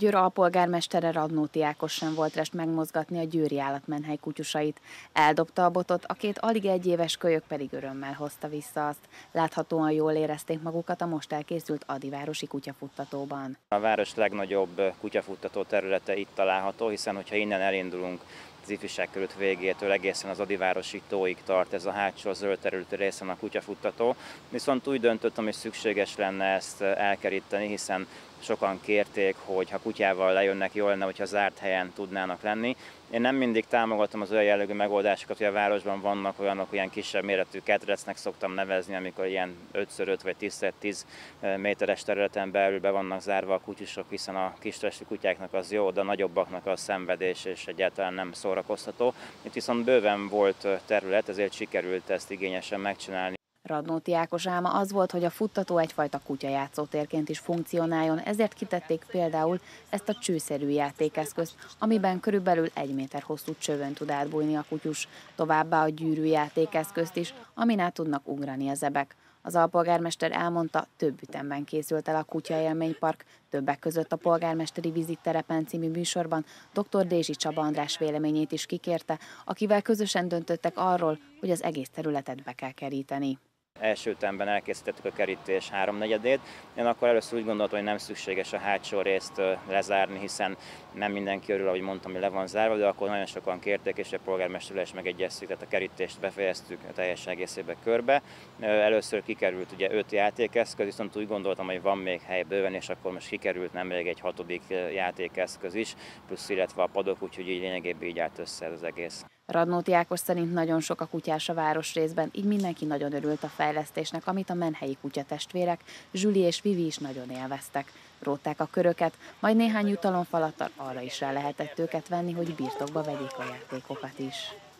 Győr alpolgármestere Radnóti Ákos sem volt rest megmozgatni a győri állatmenhely kutyusait. Eldobta a botot, a két alig egyéves kölyök pedig örömmel hozta vissza azt. Láthatóan jól érezték magukat a most elkészült adivárosi kutyafuttatóban. A város legnagyobb kutyafuttató területe itt található, hiszen hogyha innen elindulunk az Ifjúság körút végétől egészen az Adivárosi tóig tart ez a hátsó zöld területű részen a kutyafuttató. Viszont úgy döntöttem, hogy szükséges lenne ezt elkeríteni, hiszen sokan kérték, hogy ha kutyával lejönnek, jó lenne, hogyha zárt helyen tudnának lenni. Én nem mindig támogatom az olyan jellegű megoldásokat, hogy a városban vannak olyanok, ilyen kisebb méretű ketrecnek szoktam nevezni, amikor ilyen 5x5 vagy 10x10 méteres területen belül be vannak zárva a kutyusok, hiszen a kistestű kutyáknak az jó, de a nagyobbaknak a szenvedés és egyáltalán nem szórakoztató. Itt viszont bőven volt terület, ezért sikerült ezt igényesen megcsinálni. Radnóti Ákos álma az volt, hogy a futtató egyfajta kutyajátszótérként is funkcionáljon, ezért kitették például ezt a csőszerű játékeszközt, amiben körülbelül 1 méter hosszú csövön tud átbújni a kutyus, továbbá a gyűrű játékeszközt is, amin át tudnak ugrani a zebek. Az alpolgármester elmondta, több ütemben készült el a Kutya Élménypark, többek között a Polgármesteri Vizitterepen című műsorban dr. Dézsi Csaba András véleményét is kikérte, akivel közösen döntöttek arról, hogy az egész területet be kell keríteni. Első ütemben elkészítettük a kerítés 3/4-ét. Én akkor először úgy gondoltam, hogy nem szükséges a hátsó részt lezárni, hiszen nem mindenki örül, ahogy mondtam, hogy le van zárva, de akkor nagyon sokan kérték, és a polgármesterrel is megegyeztük, tehát a kerítést befejeztük a teljes egészébe körbe. Először kikerült ugye 5 játékeszköz, viszont úgy gondoltam, hogy van még hely bőven, és akkor most kikerült nemrég egy 6. játékeszköz is, plusz illetve a padok, úgyhogy így lényegében így állt össze az egész. Radnóti Ákos szerint nagyon sok a kutyás a városrészben, így mindenki nagyon örült a fejlesztésnek, amit a menhelyi kutyatestvérek, Zsuli és Vivi is nagyon élveztek. Rótták a köröket, majd néhány jutalomfalattal arra is rá lehetett őket venni, hogy birtokba vegyék a játékokat is.